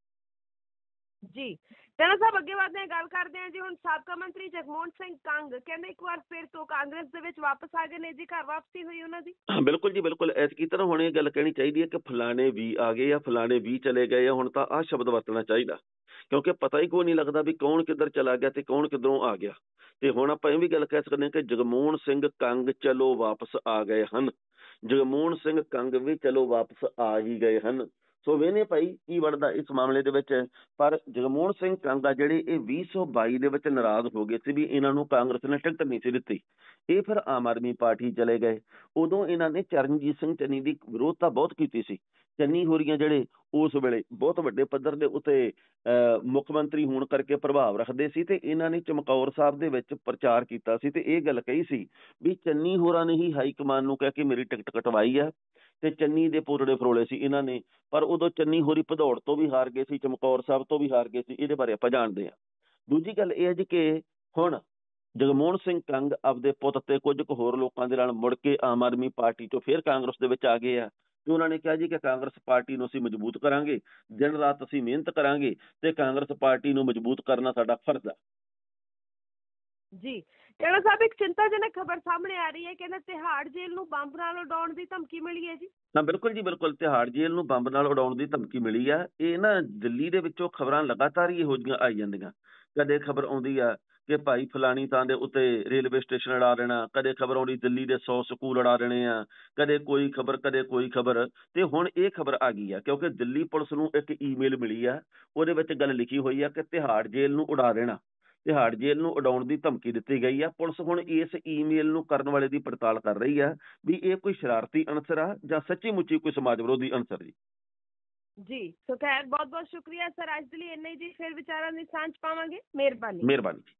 ਜੀ ਟਾਣਾ ਸਾਹਿਬ, ਅੱਗੇ ਵਧਦੇ ਹਾਂ, ਗੱਲ ਕਰਦੇ ਹਾਂ ਜੀ। ਹੁਣ ਸਾਬਕਾ ਮੰਤਰੀ ਜਗਮੋਹਨ ਸਿੰਘ ਕੰਗ ਕਹਿੰਦੇ ਇੱਕ ਵਾਰ ਫਿਰ ਤੋਂ ਕਾਂਗਰਸ ਦੇ ਵਿੱਚ ਵਾਪਸ ਆ ਗਏ ਨੇ ਜੀ। ਘਰ ਵਾਪਸੀ ਹੋਈ ਉਹਨਾਂ ਦੀ। ਬਿਲਕੁਲ ਜੀ ਬਿਲਕੁਲ। ਐਤਕੀ ਤਰ੍ਹਾਂ ਹੁਣ ਇਹ ਗੱਲ ਕਹਿਣੀ ਚਾਹੀਦੀ ਹੈ ਕਿ ਫਲਾਣੇ ਵੀ ਆ ਗਏ ਆ, ਫਲਾਣੇ ਵੀ ਚਲੇ ਗਏ ਆ। ਹੁਣ ਤਾਂ ਆਹ ਸ਼ਬਦ ਵਰਤਣਾ ਚਾਹੀਦਾ ਕਿਉਂਕਿ ਪਤਾ ਹੀ ਕੋਈ ਨਹੀਂ ਲੱਗਦਾ ਵੀ ਕੌਣ ਕਿੱਧਰ ਚਲਾ ਗਿਆ ਤੇ ਕੌਣ ਕਿੱਧਰੋਂ ਆ ਗਿਆ। ਤੇ ਹੁਣ ਆਪਾਂ ਇਹ ਵੀ ਗੱਲ ਕਹਿ ਸਕਦੇ ਹਾਂ ਕਿ ਜਗਮੋਹਨ ਸਿੰਘ ਕੰਗ ਚਲੋ ਵਾਪਸ ਆ ਗਏ ਹਨ। ਜਗਮੋਹਨ ਸਿੰਘ ਕੰਗ ਵੀ ਚਲੋ ਵਾਪਸ ਆ ਹੀ ਗਏ ਹਨ। ਸੋ ਵੇਨੇ ਭਾਈ ਕੀ ਬਣਦਾ ਇਸ ਮਾਮਲੇ ਦੇ ਵਿੱਚ। ਪਰ ਜਗਮੋਹਨ ਸਿੰਘ ਕੰਗ ਆ ਜਿਹੜੇ ਇਹ 2022 ਦੇ ਵਿੱਚ ਨਾਰਾਜ਼ ਹੋ ਗਏ ਸੀ ਵੀ ਇਹਨਾਂ ਨੂੰ ਕਾਂਗਰਸ ਨੇ ਟਿਕਟ ਨਹੀਂ ਸੀ ਦਿੱਤੀ। ਇਹ ਫਿਰ ਆਮ ਆਦਮੀ ਪਾਰਟੀ ਚਲੇ ਗਏ। ਉਦੋਂ ਇਹਨਾਂ ਨੇ ਚਰਨਜੀਤ ਸਿੰਘ ਚੰਨੀ ਦੀ ਵਿਰੋਧਤਾ ਬਹੁਤ ਕੀਤੀ ਸੀ। ਚੰਨੀ ਹੋਰੀਆਂ ਜਿਹੜੇ ਉਸ ਵੇਲੇ ਬਹੁਤ ਵੱਡੇ ਪੱਧਰ ਦੇ ਉੱਤੇ ਮੁੱਖ ਮੰਤਰੀ ਹੋਣ ਕਰਕੇ ਪ੍ਰਭਾਵ ਰੱਖਦੇ ਸੀ ਤੇ ਇਹਨਾਂ ਨੇ ਚਮਕੌਰ ਸਾਹਿਬ ਦੇ ਵਿੱਚ ਪ੍ਰਚਾਰ ਕੀਤਾ ਸੀ ਤੇ ਇਹ ਗੱਲ ਕਹੀ ਸੀ ਵੀ ਚੰਨੀ ਹੋਰਾਂ ਨੇ ਹੀ ਹਾਈ ਕਮਾਨ ਨੂੰ ਕਹਿ ਕੇ ਮੇਰੀ ਟਿਕਟ ਕਟਵਾਈ ਆ ਤੇ ਚੰਨੀ ਦੇ ਪੂਰੜੇ ਫਰੋਲੇ ਸੀ ਇਹਨਾਂ ਨੇ। ਪਰ ਉਦੋਂ ਚੰਨੀ ਹੋਰੀ ਭਦੌੜ ਤੋਂ ਵੀ ਹਾਰ ਗਏ ਸੀ, ਚਮਕੌਰ ਸਾਹਿਬ ਤੋਂ ਵੀ ਹਾਰ ਗਏ ਸੀ। ਇਹਦੇ ਬਾਰੇ ਆਪਾਂ ਜਾਣਦੇ ਹਾਂ। ਦੂਜੀ ਗੱਲ ਇਹ ਹੈ ਜੀ ਕਿ ਹੁਣ ਜਗਮੋਹਨ ਸਿੰਘ ਕੰਗ ਆਪਦੇ ਪੁੱਤ ਤੇ ਕੁਝ ਕੁ ਹੋਰ ਲੋਕਾਂ ਦੇ ਨਾਲ ਮੁੜ ਕੇ ਆਮ ਆਦਮੀ ਪਾਰਟੀ ਤੋਂ ਫਿਰ ਕਾਂਗਰਸ ਦੇ ਵਿੱਚ ਆ ਗਏ ਆ ਤੇ ਉਹਨਾਂ ਨੇ ਕਿਹਾ ਜੀ ਕਿ ਕਾਂਗਰਸ ਪਾਰਟੀ ਨੂੰ ਅਸੀਂ ਮਜ਼ਬੂਤ ਕਰਾਂਗੇ। ਦਿਨ ਰਾਤ ਅਸੀਂ ਮਿਹਨਤ ਕਰਾਂਗੇ ਤੇ ਕਾਂਗਰਸ ਪਾਰਟੀ ਨੂੰ ਮਜ਼ਬੂਤ ਕਰਨਾ ਸਾਡਾ ਫਰਜ਼ ਆ। ਜੀ ਟਾਣਾ ਸਾਹਿਬ, ਇੱਕ ਚਿੰਤਾਜਨਕ ਖਬਰ ਸਾਹਮਣੇ ਆ ਰਹੀ ਹੈ। ਕਹਿੰਦੇ ਤਿਹਾੜ ਜੇਲ੍ਹ ਨੂੰ ਬੰਬ ਨਾਲ ਉਡਾਉਣ ਦੀ ਧਮਕੀ ਮਿਲੀ ਹੈ ਜੀ। ਹਾਂ ਬਿਲਕੁਲ ਜੀ ਬਿਲਕੁਲ। ਤਿਹਾੜ ਜੇਲ੍ਹ ਨੂੰ ਬੰਬ ਨਾਲ ਉਡਾਉਣ ਦੀ ਧਮਕੀ ਮਿਲੀ ਆ। ਇਹ ਨਾ ਦਿੱਲੀ ਦੇ ਵਿੱਚੋਂ ਖਬਰਾਂ ਲਗਾਤਾਰ ਹੀ ਇਹੋ ਜਿਹੀਆਂ ਆਈ ਜਾਂਦੀਆਂ। ਕਦੇ ਖਬਰ ਆਉਂਦੀ ਆ ਕਿ ਭਾਈ ਫਲਾਣੀ ਥਾਂ ਦੇ ਉੱਤੇ ਰੇਲਵੇ ਸਟੇਸ਼ਨ ਉਡਾ ਦੇਣਾ, ਕਦੇ ਖਬਰ ਆਉਂਦੀ ਦਿੱਲੀ ਦੇ 100 ਸਕੂਲ ਉਡਾ ਦੇਣੇ ਆ, ਕਦੇ ਕੋਈ ਖਬਰ ਕਦੇ ਕੋਈ ਖਬਰ। ਤੇ ਹੁਣ ਇਹ ਖਬਰ ਆ ਗਈ ਆ ਕਿਉਂਕਿ ਦਿੱਲੀ ਪੁਲਿਸ ਨੂੰ ਇੱਕ ਈਮੇਲ ਮਿਲੀ ਆ। ਉਹਦੇ ਵਿੱਚ ਗੱਲ ਲਿਖੀ ਹੋਈ ਆ ਕਿ ਤਿਹਾੜ ਜੇਲ੍ਹ ਨੂੰ ਉਡਾ ਦੇਣਾ, ਤਿਹਾੜ ਜੇਲ੍ਹ ਨੂੰ ਉਡਾਉਣ ਦੀ ਧਮਕੀ ਦਿੱਤੀ ਗਈ ਆ। ਪੁਲਿਸ ਹੁਣ ਇਸ ਈਮੇਲ ਨੂੰ ਕਰਨ ਵਾਲੇ ਦੀ ਪੜਤਾਲ ਕਰ ਰਹੀ ਆ ਵੀ ਇਹ ਕੋਈ ਸ਼ਰਾਰਤੀ ਅਨਸਰ ਆ ਜਾਂ ਸੱਚੀ ਮੁੱਚੀ ਕੋਈ ਸਮਾਜ ਵਿਰੋਧੀ ਅਨਸਰ ਜੀ। ਜੀ ਸੋ ਖੈਰ, ਬਹੁਤ ਬਹੁਤ ਸ਼ੁਕਰੀਆ ਸਰ। ਅੱਜ ਦੇ ਲਈ ਇੰਨਾ ਹੀ ਜੀ। ਫਿਰ ਵਿਚਾਰਾਂ ਦੀ ਸਾਂਝ ਪਾਵਾਂਗੇ। ਮਿਹਰਬਾਨੀ। ਮਿਹਰਬਾਨੀ।